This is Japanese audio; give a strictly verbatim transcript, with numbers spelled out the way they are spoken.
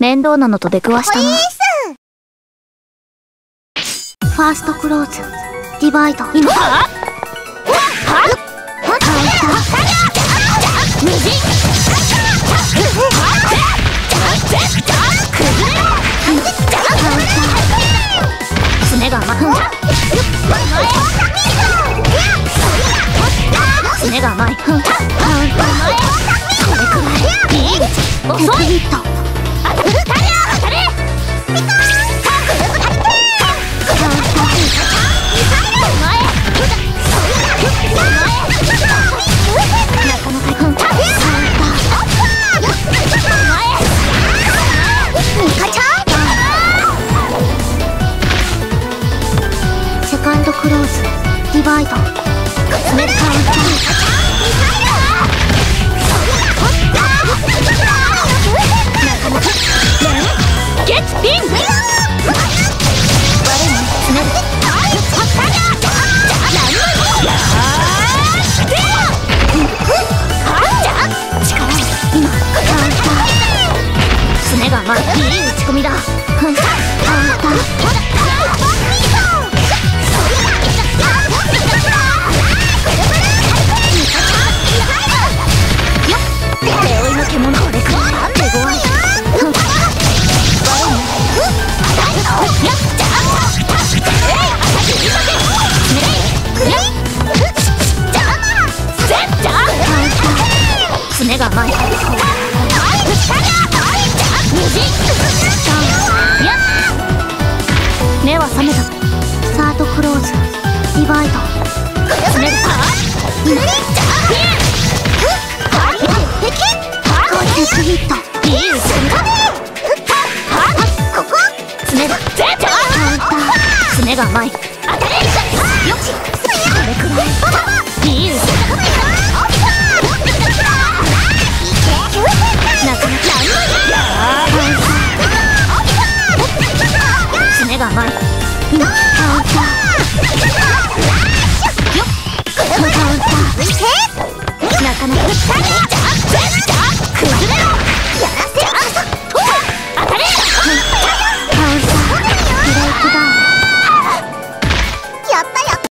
面倒なのと出くわしたな。ファーストクローズディバイド今はは爪が甘い爪が甘いこれくらいいい遅いヒットセカンドクローズディバイド爪カウンターゲッツピン悪いね爪今爪が甘いいい打ち込みだカウンター爪が甘い目は覚めたサードクローズディバイド爪がヒットいい打ち込みだ爪が爪が甘いよしこれくらいいい打ち込みなかなか爪が甘い今カウンターよっカウンターなかなか